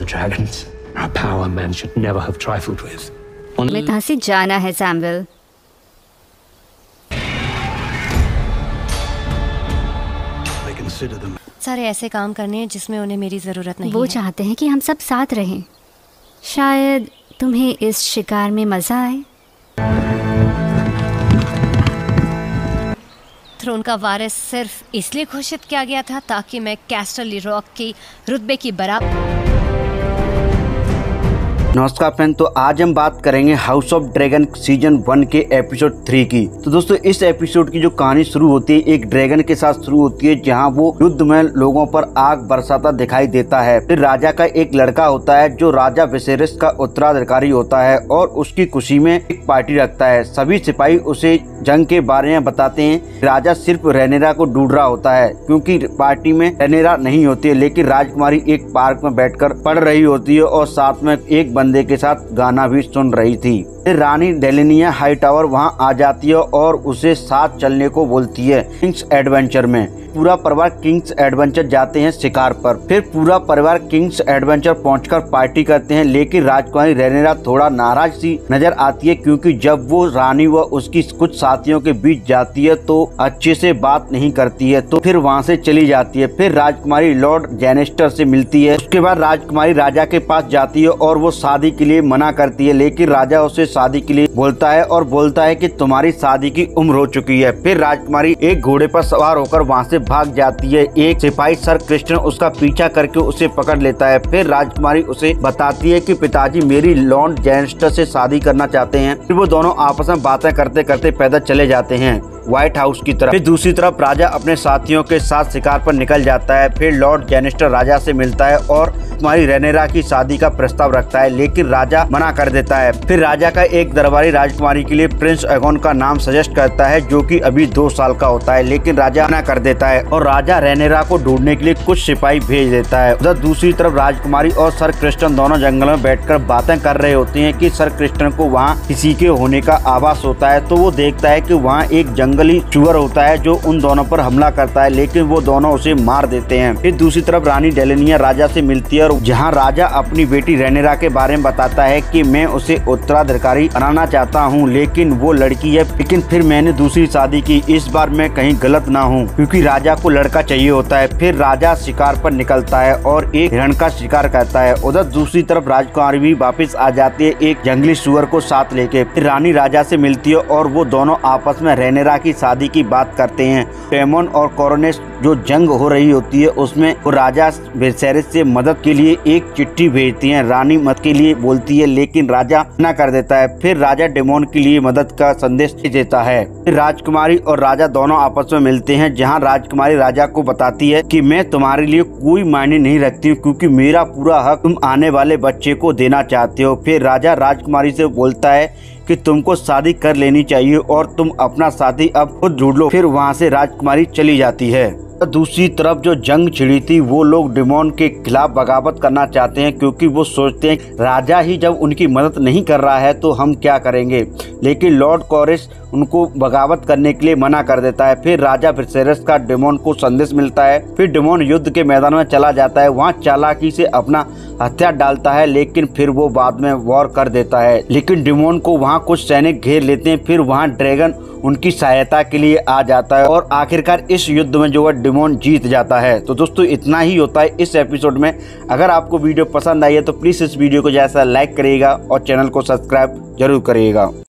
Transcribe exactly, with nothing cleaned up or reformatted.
dragons are a power men should never have trifled with. हमें कहाँ से जाना है सैमुअल? सारे ऐसे काम करने हैं जिसमें उन्हें मेरी जरूरत नहीं वो है। चाहते हैं कि हम सब साथ रहें। शायद तुम्हें इस शिकार में मजा आए। थ्रोन का वारिस सिर्फ इसलिए घोषित किया गया था ताकि मैं कैस्टल रॉक की रुतबे की बराबर। नमस्कार फ्रेंड, तो आज हम बात करेंगे House of Dragon season one के एपिसोड थ्री की। तो दोस्तों, इस एपिसोड की जो कहानी शुरू होती है एक ड्रैगन के साथ शुरू होती है, जहां वो युद्ध में लोगों पर आग बरसाता दिखाई देता है। फिर राजा का एक लड़का होता है जो राजा विसेरिस का उत्तराधिकारी होता है और उसकी खुशी में एक पार्टी रखता है। सभी सिपाही उसे जंग के बारे में बताते हैं। राजा सिर्फ रेनेरा को ढूंढ रहा होता है क्योंकि पार्टी में रेनेरा नहीं होती है, लेकिन राजकुमारी एक पार्क में बैठकर पढ़ रही होती है और साथ में एक बंदे के साथ गाना भी सुन रही थी। रानी डेलिनिया हाईटावर वहां आ जाती है और उसे साथ चलने को बोलती है किंग्स एडवेंचर में। पूरा परिवार किंग्स एडवेंचर जाते हैं शिकार पर। फिर पूरा परिवार किंग्स एडवेंचर पहुंचकर पार्टी करते हैं, लेकिन राजकुमारी रेनेरा थोड़ा नाराज सी नजर आती है क्योंकि जब वो रानी व उसकी कुछ साथियों के बीच जाती है तो अच्छे से बात नहीं करती है, तो फिर वहां से चली जाती है। फिर राजकुमारी लॉर्ड जेनेस्टर से मिलती है। उसके बाद राजकुमारी राजा के पास जाती है और वो शादी के लिए मना करती है, लेकिन राजा उसे शादी के लिए बोलता है और बोलता है कि तुम्हारी शादी की उम्र हो चुकी है। फिर राजकुमारी एक घोड़े पर सवार होकर वहां से भाग जाती है। एक सिपाही सर क्रिस्टन उसका पीछा करके उसे पकड़ लेता है। फिर राजकुमारी उसे बताती है कि पिताजी मेरी लॉर्ड जेनेस्टर से शादी करना चाहते हैं। फिर वो दोनों आपस में बातें करते करते पैदल चले जाते हैं व्हाइट हाउस की तरफ। फिर दूसरी तरफ राजा अपने साथियों के साथ शिकार पर निकल जाता है। फिर लॉर्ड जेनेस्टर राजा से मिलता है और तुम्हारी रेनेरा की शादी का प्रस्ताव रखता है, लेकिन राजा मना कर देता है। फिर राजा का एक दरबारी राजकुमारी के लिए प्रिंस एगोन का नाम सजेस्ट करता है जो कि अभी दो साल का होता है, लेकिन राजा मना कर देता है और राजा रेनेरा को ढूंढने के लिए कुछ सिपाही भेज देता है। उधर दूसरी तरफ राजकुमारी और सर क्रिस्टन दोनों जंगल में बैठकर बातें कर रहे होते हैं कि सर क्रिस्टन को वहाँ किसी के होने का आभास होता है, तो वो देखता है कि वहाँ एक जंगली चूअर होता है जो उन दोनों पर हमला करता है, लेकिन वो दोनों उसे मार देते हैं। फिर दूसरी तरफ रानी डेलिनिया राजा से मिलती है और जहाँ राजा अपनी बेटी रेनेरा के बारे में बताता है कि मैं उसे उत्तराधिकारी बनाना चाहता हूँ, लेकिन वो लड़की है, लेकिन फिर मैंने दूसरी शादी की, इस बार मैं कहीं गलत ना हूँ क्योंकि राजा को लड़का चाहिए होता है। फिर राजा शिकार पर निकलता है और एक हिरण का शिकार करता है। उधर दूसरी तरफ राजकुमारी भी वापस आ जाती है एक जंगली सुअर को साथ लेके। फिर रानी राजा से मिलती है और वो दोनों आपस में रेनेरा की शादी की बात करते हैं। पेमोन और कोरोनेस जो जंग हो रही होती है उसमें वो राजा विसेरिस से मदद के लिए एक चिट्ठी भेजती हैं। रानी मदद के लिए बोलती है, लेकिन राजा मना कर देता है। फिर राजा डेमोन के लिए मदद का संदेश देता है। फिर राजकुमारी और राजा दोनों आपस में मिलते हैं, जहां राजकुमारी राजा को बताती है कि मैं तुम्हारे लिए कोई मायने नहीं रखती हूँ क्योंकि मेरा पूरा हक तुम आने वाले बच्चे को देना चाहते हो। फिर राजा राजकुमारी से बोलता है कि तुमको शादी कर लेनी चाहिए और तुम अपना साथी अब खुद ढूंढ लो। फिर वहाँ से राजकुमारी चली जाती है। दूसरी तरफ जो जंग छिड़ी थी वो लोग डेमोन के खिलाफ बगावत करना चाहते हैं क्योंकि वो सोचते हैं राजा ही जब उनकी मदद नहीं कर रहा है तो हम क्या करेंगे, लेकिन लॉर्ड कोरिस उनको बगावत करने के लिए मना कर देता है। फिर राजा विसेरिस का डेमोन को संदेश मिलता है। फिर डेमोन युद्ध के मैदान में चला जाता है, वहाँ चालाकी से अपना हथियार डालता है, लेकिन फिर वो बाद में वॉर कर देता है। लेकिन डेमोन को वहाँ कुछ सैनिक घेर लेते हैं। फिर वहाँ ड्रैगन उनकी सहायता के लिए आ जाता है और आखिरकार इस युद्ध में जो है डेमोन जीत जाता है। तो दोस्तों, इतना ही होता है इस एपिसोड में। अगर आपको वीडियो पसंद आई है तो प्लीज इस वीडियो को जैसा लाइक करिएगा और चैनल को सब्सक्राइब जरूर करिएगा।